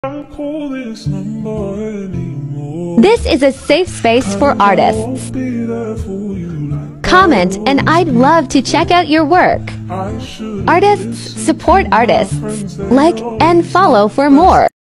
This is a safe space for artists. Comment and I'd love to check out your work. Artists support artists. Like and follow for more.